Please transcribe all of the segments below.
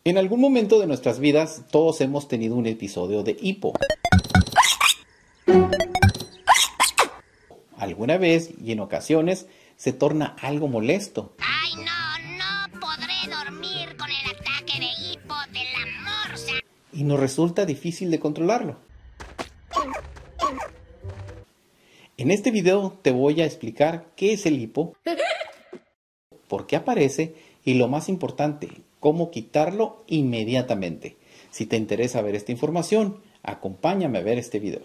En algún momento de nuestras vidas todos hemos tenido un episodio de hipo. Alguna vez y en ocasiones se torna algo molesto. ¡Ay, no podré dormir con el ataque de hipo de la morsa! Y nos resulta difícil de controlarlo. En este video te voy a explicar qué es el hipo, por qué aparece y lo más importante, cómo quitarlo inmediatamente. Si te interesa ver esta información, acompáñame a ver este video.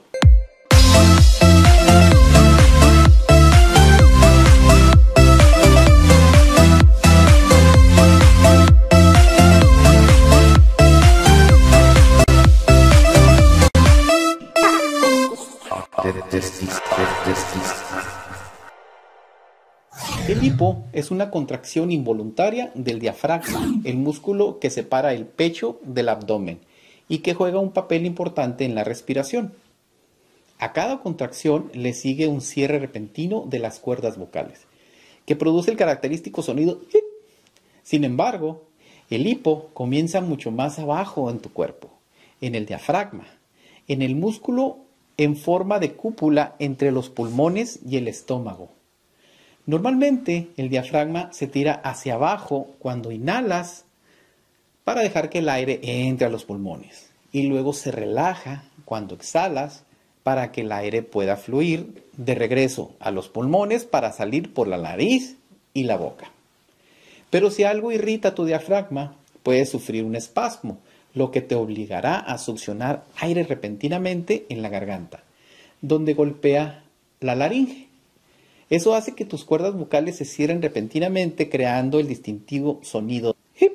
El hipo es una contracción involuntaria del diafragma, el músculo que separa el pecho del abdomen y que juega un papel importante en la respiración. A cada contracción le sigue un cierre repentino de las cuerdas vocales, que produce el característico sonido "ip". Sin embargo, el hipo comienza mucho más abajo en tu cuerpo, en el diafragma, en el músculo en forma de cúpula entre los pulmones y el estómago. Normalmente el diafragma se tira hacia abajo cuando inhalas para dejar que el aire entre a los pulmones y luego se relaja cuando exhalas para que el aire pueda fluir de regreso a los pulmones para salir por la nariz y la boca. Pero si algo irrita tu diafragma, puedes sufrir un espasmo, lo que te obligará a succionar aire repentinamente en la garganta, donde golpea la laringe. Eso hace que tus cuerdas vocales se cierren repentinamente, creando el distintivo sonido hip.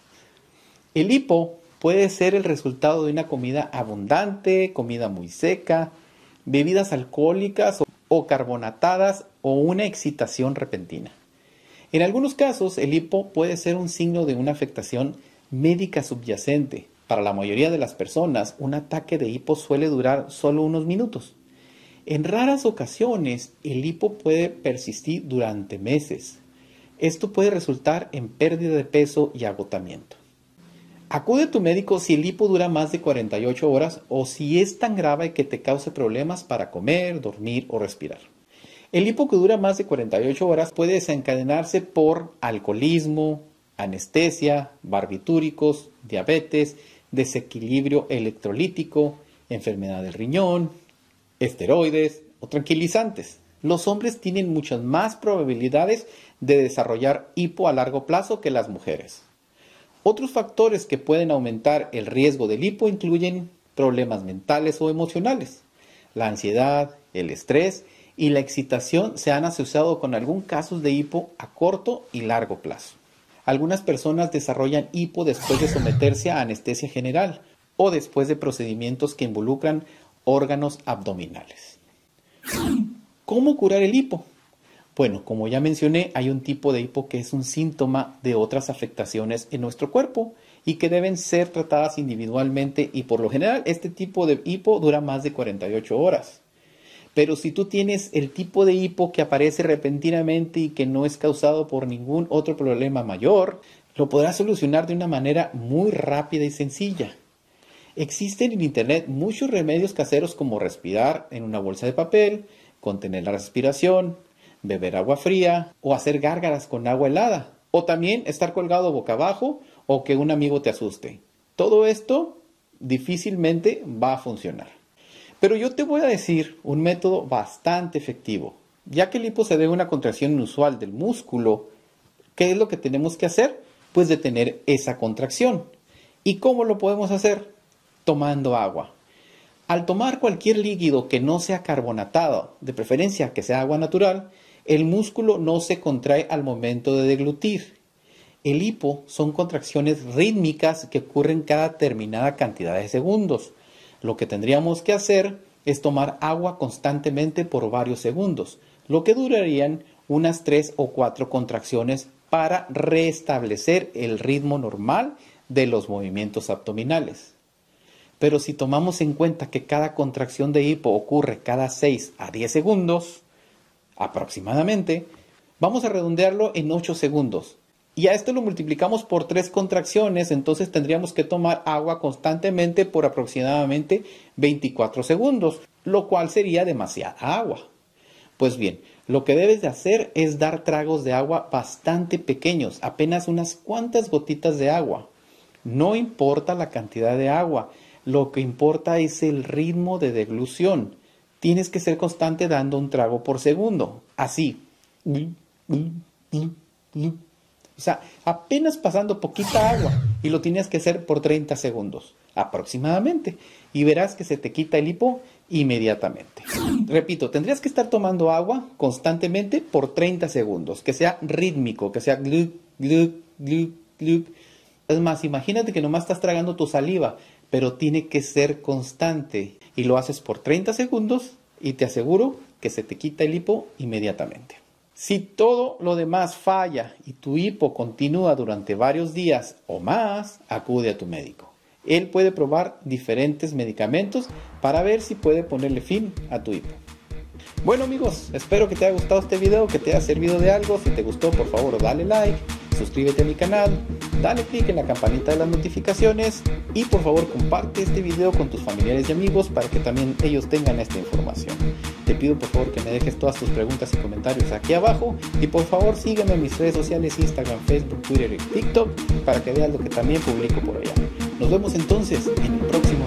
El hipo puede ser el resultado de una comida abundante, comida muy seca, bebidas alcohólicas o carbonatadas o una excitación repentina. En algunos casos, el hipo puede ser un signo de una afectación médica subyacente. Para la mayoría de las personas, un ataque de hipo suele durar solo unos minutos. En raras ocasiones, el hipo puede persistir durante meses. Esto puede resultar en pérdida de peso y agotamiento. Acude a tu médico si el hipo dura más de 48 horas o si es tan grave que te cause problemas para comer, dormir o respirar. El hipo que dura más de 48 horas puede desencadenarse por alcoholismo, anestesia, barbitúricos, diabetes, desequilibrio electrolítico, enfermedad del riñón, esteroides o tranquilizantes. Los hombres tienen muchas más probabilidades de desarrollar hipo a largo plazo que las mujeres. Otros factores que pueden aumentar el riesgo del hipo incluyen problemas mentales o emocionales. La ansiedad, el estrés y la excitación se han asociado con algún caso de hipo a corto y largo plazo. Algunas personas desarrollan hipo después de someterse a anestesia general o después de procedimientos que involucran órganos abdominales. ¿Cómo curar el hipo? Bueno, como ya mencioné, hay un tipo de hipo que es un síntoma de otras afectaciones en nuestro cuerpo y que deben ser tratadas individualmente y por lo general este tipo de hipo dura más de 48 horas. Pero si tú tienes el tipo de hipo que aparece repentinamente y que no es causado por ningún otro problema mayor, lo podrás solucionar de una manera muy rápida y sencilla. Existen en internet muchos remedios caseros como respirar en una bolsa de papel, contener la respiración, beber agua fría o hacer gárgaras con agua helada. O también estar colgado boca abajo o que un amigo te asuste. Todo esto difícilmente va a funcionar. Pero yo te voy a decir un método bastante efectivo. Ya que el hipo se debe a una contracción inusual del músculo, ¿qué es lo que tenemos que hacer? Pues detener esa contracción. ¿Y cómo lo podemos hacer? Tomando agua. Al tomar cualquier líquido que no sea carbonatado, de preferencia que sea agua natural, el músculo no se contrae al momento de deglutir. El hipo son contracciones rítmicas que ocurren cada determinada cantidad de segundos. Lo que tendríamos que hacer es tomar agua constantemente por varios segundos, lo que durarían unas 3 o 4 contracciones para restablecer el ritmo normal de los movimientos abdominales. Pero si tomamos en cuenta que cada contracción de hipo ocurre cada 6 a 10 segundos, aproximadamente, vamos a redondearlo en 8 segundos. Y a esto lo multiplicamos por 3 contracciones, entonces tendríamos que tomar agua constantemente por aproximadamente 24 segundos, lo cual sería demasiada agua. Pues bien, lo que debes de hacer es dar tragos de agua bastante pequeños, apenas unas cuantas gotitas de agua. No importa la cantidad de agua, lo que importa es el ritmo de deglución. Tienes que ser constante dando un trago por segundo, así. O sea, apenas pasando poquita agua, y lo tienes que hacer por 30 segundos aproximadamente, y verás que se te quita el hipo inmediatamente. Repito, tendrías que estar tomando agua constantemente por 30 segundos, que sea rítmico, que sea gluk, gluk, gluk, gluk. Es más, imagínate que nomás estás tragando tu saliva, pero tiene que ser constante, y lo haces por 30 segundos y te aseguro que se te quita el hipo inmediatamente. Si todo lo demás falla y tu hipo continúa durante varios días o más, acude a tu médico. Él puede probar diferentes medicamentos para ver si puede ponerle fin a tu hipo. Bueno amigos, espero que te haya gustado este video, que te haya servido de algo. Si te gustó, por favor dale like, suscríbete a mi canal, dale click en la campanita de las notificaciones y por favor comparte este video con tus familiares y amigos para que también ellos tengan esta información. Te pido por favor que me dejes todas tus preguntas y comentarios aquí abajo y por favor sígueme en mis redes sociales Instagram, Facebook, Twitter y TikTok para que veas lo que también publico por allá. Nos vemos entonces en el próximo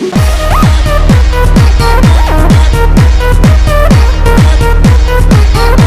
video.